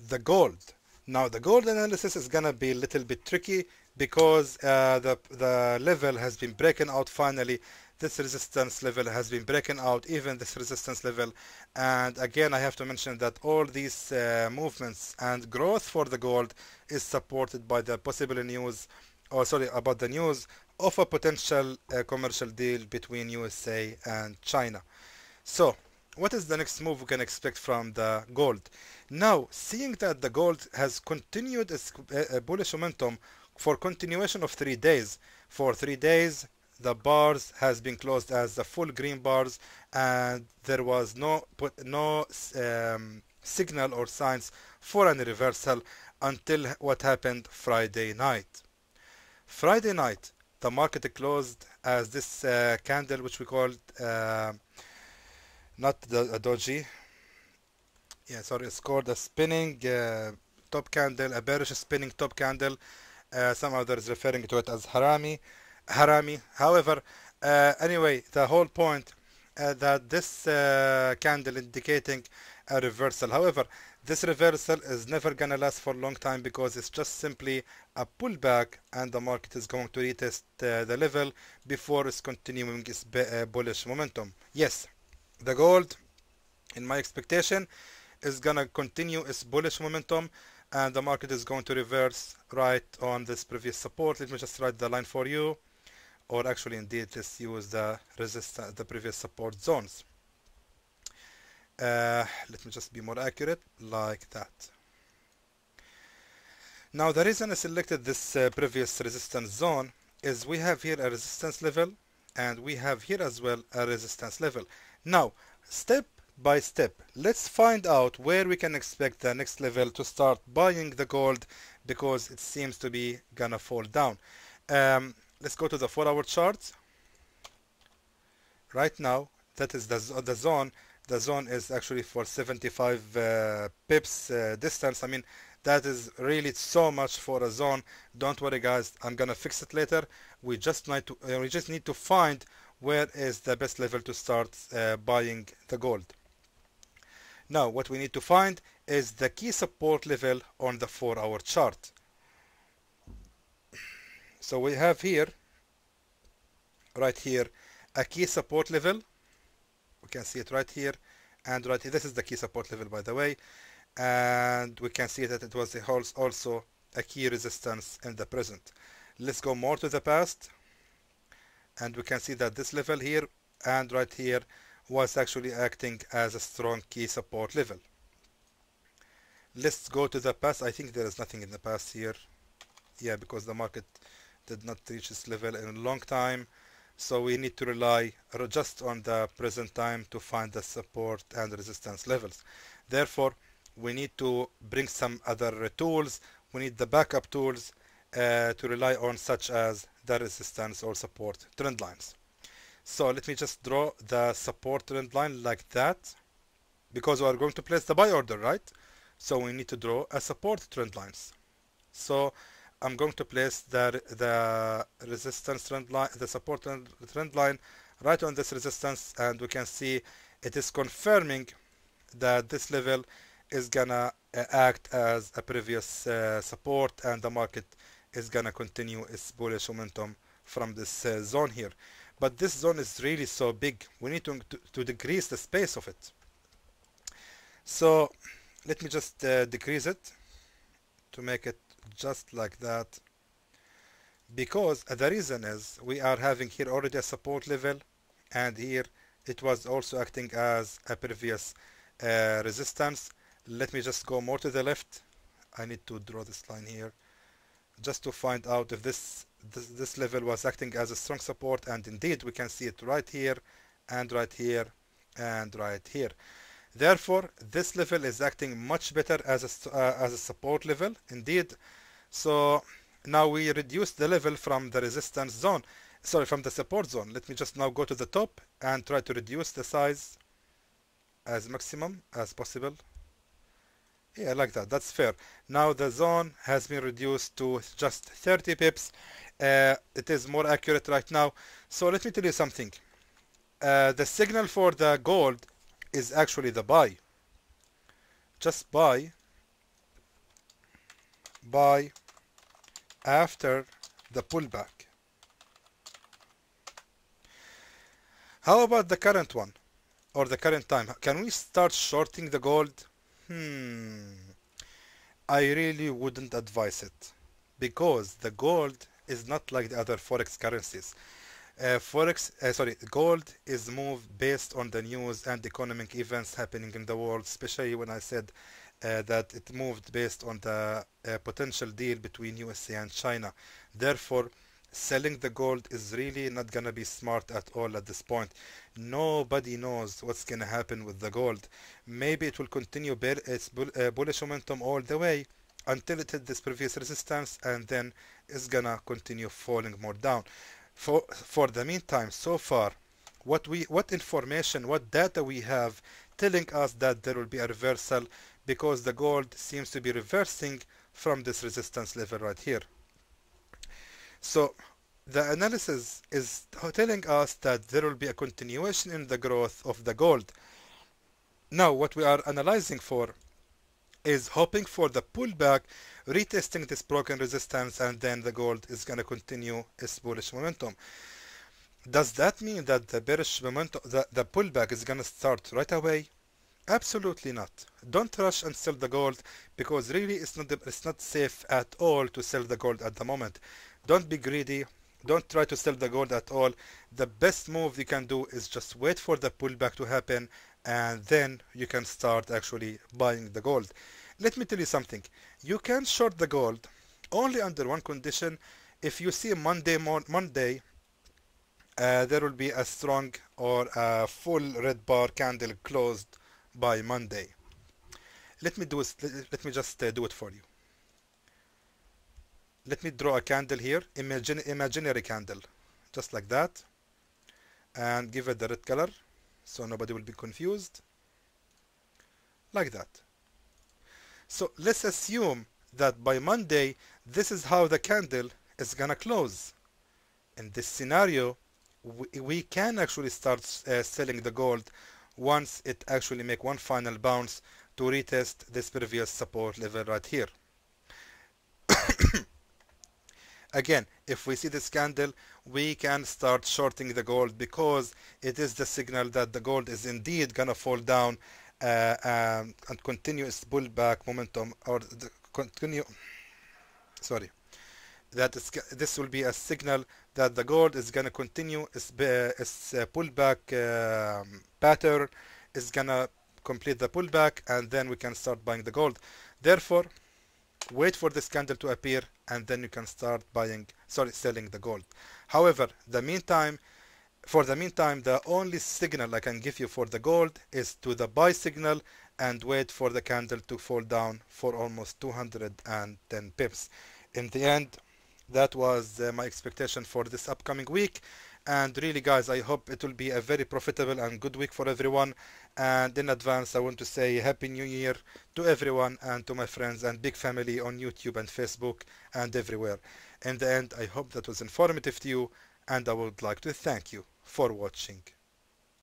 the gold. Now the gold analysis is gonna be a little bit tricky because the level has been broken out finally. This resistance level has been broken out, even this resistance level. And again, I have to mention that all these movements and growth for the gold is supported by the possible news, or sorry, about the news of a potential commercial deal between USA and China. So, what is the next move we can expect from the gold? Now, seeing that the gold has continued its bullish momentum for continuation of 3 days. For 3 days, the bars has been closed as the full green bars, and there was no signal or signs for any reversal until what happened Friday night. Friday night, the market closed as this candle, which we called not a doji. Yeah, sorry, it's called a spinning top candle, a bearish spinning top candle. Some others referring to it as harami. However, anyway, the whole point that this candle indicating a reversal. However, this reversal is never gonna last for a long time because it's just simply a pullback, and the market is going to retest the level before it's continuing its bullish momentum. Yes, the gold, in my expectation, is gonna continue its bullish momentum, and the market is going to reverse right on this previous support. Let me just write the line for you, or actually indeed let's use the resistance, the previous support zones. Let me just be more accurate, like that. Now the reason I selected this previous resistance zone is we have here a resistance level, and we have here as well a resistance level. Now, step by step, let's find out where we can expect the next level to start buying the gold, because it seems to be gonna fall down. Let's go to the 4-hour chart. Right now, that is the zone. The zone is actually for 75 pips distance. I mean, that is really so much for a zone. Don't worry, guys. I'm gonna fix it later. We just need to find where is the best level to start buying the gold. Now, what we need to find is the key support level on the 4-hour chart. So we have here, right here, a key support level. We can see it right here and right here. This is the key support level, by the way. And we can see that it was also a key resistance in the present. Let's go more to the past. And we can see that this level here and right here was actually acting as a strong key support level. Let's go to the past. I think there is nothing in the past here. Yeah, because the market did not reach this level in a long time. So we need to rely just on the present time to find the support and resistance levels. Therefore, we need to bring some other tools. We need the backup tools to rely on, such as the resistance or support trend lines. So let me just draw the support trend line like that, because we are going to place the buy order, right? So we need to draw a support trend lines. So I'm going to place the resistance trend line, the support trend line right on this resistance, and we can see it is confirming that this level is gonna act as a previous support, and the market is gonna continue its bullish momentum from this zone here. But this zone is really so big, we need to decrease the space of it. So let me just decrease it to make it just like that, because the reason is we are having here already a support level, and here it was also acting as a previous resistance. Let me just go more to the left. I need to draw this line here just to find out if this level was acting as a strong support, and indeed we can see it right here and right here and right here. Therefore, this level is acting much better as a support level indeed. So now we reduce the level from the resistance zone, sorry, from the support zone. Let me just now go to the top and try to reduce the size as maximum as possible. Yeah, like that. That's fair. Now the zone has been reduced to just 30 pips. It is more accurate right now. So let me tell you something. The signal for the gold is actually the buy. Just buy buy after the pullback. How about the current one or the current time? Can we start shorting the gold? I really wouldn't advise it because the gold is not like the other forex currencies. Gold is moved based on the news and economic events happening in the world, especially when I said that it moved based on the potential deal between USA and China. Therefore, selling the gold is really not gonna be smart at all at this point. Nobody knows what's gonna happen with the gold. Maybe it will continue its bullish momentum all the way until it hit this previous resistance, and then it's gonna continue falling more down. For the meantime, so far, what information, what data we have telling us that there will be a reversal, because the gold seems to be reversing from this resistance level right here. So the analysis is telling us that there will be a continuation in the growth of the gold. Now what we are analyzing for is hoping for the pullback, retesting this broken resistance, and then the gold is going to continue its bullish momentum. Does that mean that the bearish momentum, the pullback is going to start right away? Absolutely not. Don't rush and sell the gold, because really it's not safe at all to sell the gold at the moment. Don't be greedy. Don't try to sell the gold at all. The best move you can do is just wait for the pullback to happen, and then you can start actually buying the gold. Let me tell you something. You can short the gold only under one condition. If you see Monday, there will be a strong or a full red bar candle closed by Monday. Let me just do it for you. Let me draw a candle here, imaginary candle, just like that, and give it the red color so nobody will be confused, like that. So let's assume that by Monday this is how the candle is gonna close. In this scenario, we can actually start selling the gold once it actually make one final bounce to retest this previous support level right here. Again, if we see this candle, we can start shorting the gold, because it is the signal that the gold is indeed gonna fall down and continue its pullback momentum, or this will be a signal that the gold is gonna continue its pullback pattern, is gonna complete the pullback, and then we can start buying the gold. Therefore, wait for this candle to appear, and then you can start selling the gold. However, for the meantime, the only signal I can give you for the gold is to the buy signal, and wait for the candle to fall down for almost 210 pips. In the end, that was my expectation for this upcoming week. And really, guys, I hope it will be a very profitable and good week for everyone. And in advance, I want to say Happy New Year to everyone, and to my friends and big family on YouTube and Facebook and everywhere. In the end, I hope that was informative to you, and I would like to thank you for watching.